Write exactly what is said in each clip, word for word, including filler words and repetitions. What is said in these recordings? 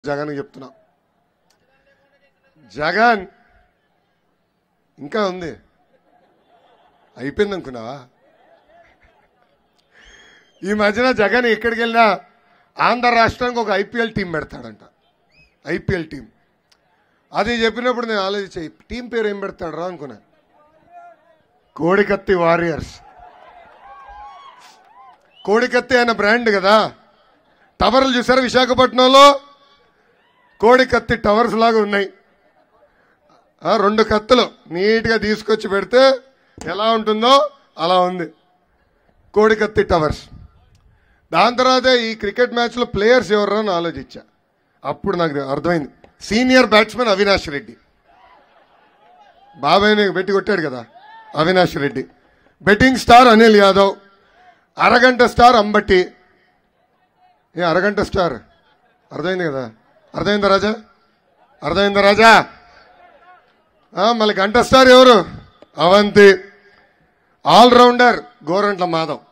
జగన్ చెప్తున్నా జగన్ ఇంకా ఉంది అయిపోయింది అనుకున్నావా ఈ మధ్యన జగన్ ఎక్కడికి వెళ్ళినా ఆంధ్ర రాష్ట్రానికి ఒక ఐపీఎల్ టీం పెడతాడంట ఐపీఎల్ టీం అది చెప్పినప్పుడు నేను ఆలోచించే టీం పేరు ఏం పెడతాడరా అనుకున్నా కోడికత్తి వారియర్స్ కోడికత్తి అనే బ్రాండ్ కదా టవర్లు చూసారా విశాఖపట్నంలో కోడికత్తి టవర్స్ లాగా ఉన్నాయి రెండు కత్తులు నీట్గా తీసుకొచ్చి పెడితే ఎలా ఉంటుందో అలా ఉంది కోడికత్తి టవర్స్ దాని తర్వాత ఈ క్రికెట్ మ్యాచ్లో ప్లేయర్స్ ఎవరు అని ఆలోచించా అప్పుడు నాకు అర్థమైంది సీనియర్ బ్యాట్స్మెన్ అవినాష్ రెడ్డి బాబాయ్ని పెట్టి కొట్టాడు కదా అవినాష్ రెడ్డి బెట్టింగ్ స్టార్ అనిల్ యాదవ్ అరగంట స్టార్ అంబట్టి ఏ అరగంట స్టార్ అర్థమైంది కదా అర్థమైందా రాజా అర్థమైందా రాజా మళ్ళీ గంట స్టార్ ఎవరు అవంతి ఆల్రౌండర్ గోరంట్ల మాధవ్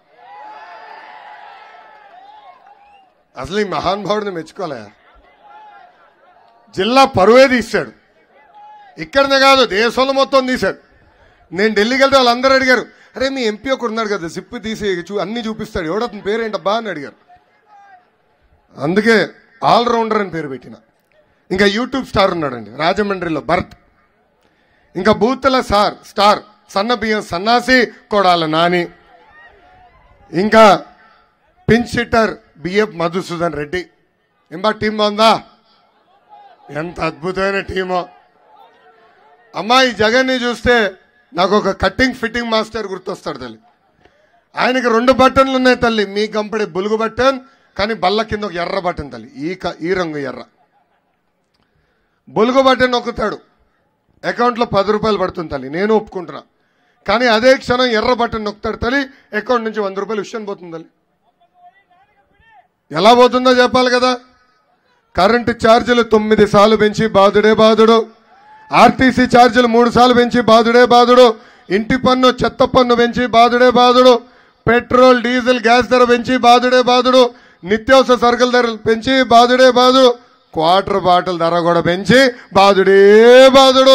అసలు ఈ మహానుభావుడిని మెచ్చుకోలే జిల్లా పరువే తీశాడు ఇక్కడనే కాదు దేశంలో మొత్తం తీశాడు నేను ఢిల్లీకి వెళ్తే వాళ్ళందరూ అడిగారు అరే మీ ఎంపీ ఒకరు ఉన్నాడు కదా సిప్పు తీసి చూ అన్ని చూపిస్తాడు ఎవడతని పేరేంటబ్బా అని అడిగారు అందుకే ఆల్రౌండర్ అని పేరు పెట్టిన ఇంకా యూట్యూబ్ స్టార్ ఉన్నాడండి రాజమండ్రిలో భరత్ ఇంకా బూతుల సార్ స్టార్ సన్న బియ్యం సన్నాసి కొడాల నాని ఇంకా పించ్ హిట్టర్ బిఎఫ్ మధుసూదన్ రెడ్డి ఎంబా టీం బాగుందా ఎంత అద్భుతమైన టీమో అమ్మాయి జగన్ని చూస్తే నాకు ఒక కట్టింగ్ ఫిట్టింగ్ మాస్టర్ గుర్తొస్తాడు తల్లి ఆయనకి రెండు బటన్లు ఉన్నాయి తల్లి మీ గంపడి బులుగు బటన్ కానీ బల్ల కింద ఒక ఎర్ర బటన్ తల్లి ఈ ఈ రంగు ఎర్ర బొలుగు బటన్ నొక్కుతాడు అకౌంట్లో పది రూపాయలు పడుతుంది తల్లి నేను ఒప్పుకుంటున్నా కానీ అదే క్షణం ఎర్ర బటన్ నొక్కుతాడు తల్లి అకౌంట్ నుంచి వంద రూపాయలు విషయం పోతుంది తల్లి ఎలా పోతుందో చెప్పాలి కదా కరెంటు ఛార్జీలు తొమ్మిది సార్లు పెంచి బాధుడే బాధుడు ఆర్టీసీ ఛార్జీలు మూడు సార్లు పెంచి బాధుడే బాధుడు ఇంటి పన్ను చెత్త పన్ను పెంచి బాధుడే బాధుడు పెట్రోల్ డీజిల్ గ్యాస్ ధర పెంచి బాధుడే బాధుడు నిత్యావసర సరుకుల ధరలు పెంచి బాధుడే బాధుడు క్వార్టర్ బాటిల్ ధర కూడా పెంచి బాధుడే బాధుడు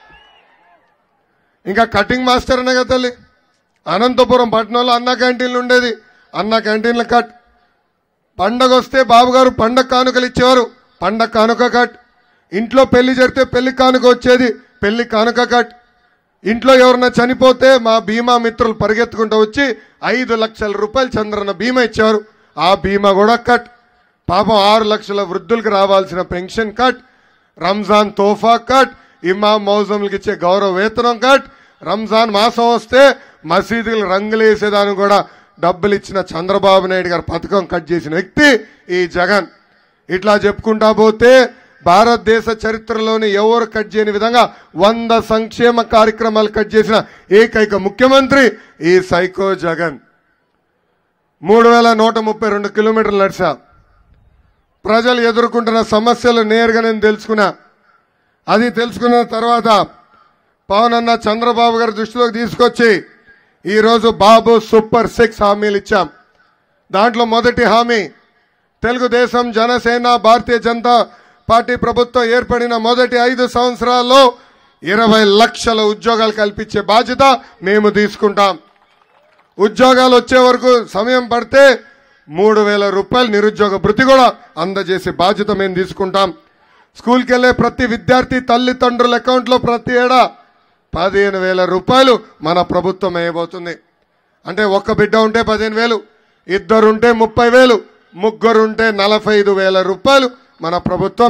ఇంకా కటింగ్ మాస్టర్ అనే కదా తల్లి అనంతపురం పట్టణంలో అన్న క్యాంటీన్లు ఉండేది అన్న క్యాంటీన్ల కట్ పండగ వస్తే బాబుగారు పండగ కానుకలు ఇచ్చేవారు పండగ కానుక కట్ ఇంట్లో పెళ్లి జరిగితే పెళ్లి కానుక వచ్చేది పెళ్లి కానుక కట్ ఇంట్లో ఎవరన్నా చనిపోతే మా బీమా మిత్రులు పరిగెత్తుకుంటూ వచ్చి ఐదు లక్షల రూపాయలు చంద్రన్న బీమా ఇచ్చారు ఆ బీమా కూడా కట్ పాపం ఆరు లక్షల వృద్ధులకు రావాల్సిన పెన్షన్ కట్ రంజాన్ తోఫా కట్ ఇమాం మౌజంలకు ఇచ్చే గౌరవ వేతనం కట్ రంజాన్ మాసం వస్తే మసీదులు రంగులు వేసేదానికి కూడా డబ్బులు ఇచ్చిన చంద్రబాబు నాయుడు గారు పథకం కట్ చేసిన వ్యక్తి ఈ జగన్ ఇట్లా చెప్పుకుంటా పోతే భారతదేశ చరిత్రలోని ఎవరు కట్ చేయని విధంగా వంద సంక్షేమ కార్యక్రమాలు కట్ చేసిన ఏకైక ముఖ్యమంత్రి ఈ సైకో జగన్ మూడు వేల నూట ముప్పై రెండు కిలోమీటర్లు నడిచా ప్రజలు ఎదుర్కొంటున్న సమస్యలు నేరుగా నేను తెలుసుకున్నా అది తెలుసుకున్న తర్వాత పవన్ అన్న చంద్రబాబు గారి దృష్టిలోకి తీసుకొచ్చి ఈరోజు బాబు సూపర్ సిక్స్ హామీలు ఇచ్చాం దాంట్లో మొదటి హామీ తెలుగుదేశం జనసేన భారతీయ జనతా పార్టీ ప్రభుత్వం ఏర్పడిన మొదటి ఐదు సంవత్సరాల్లో ఇరవై లక్షల ఉద్యోగాలు కల్పించే బాధ్యత మేము తీసుకుంటాం ఉద్యోగాలు వచ్చే వరకు సమయం పడితే మూడు వేల రూపాయలు నిరుద్యోగ భృతి కూడా అందజేసే బాధ్యత మేము తీసుకుంటాం స్కూల్కి వెళ్ళే ప్రతి విద్యార్థి తల్లిదండ్రుల అకౌంట్లో ప్రతి ఏడా పదిహేను వేల రూపాయలు మన ప్రభుత్వం వేయబోతుంది అంటే ఒక్క బిడ్డ ఉంటే పదిహేను వేలు ఇద్దరుంటే ముప్పై వేలు ముగ్గురుంటే నలభై ఐదు వేల రూపాయలు మన ప్రభుత్వం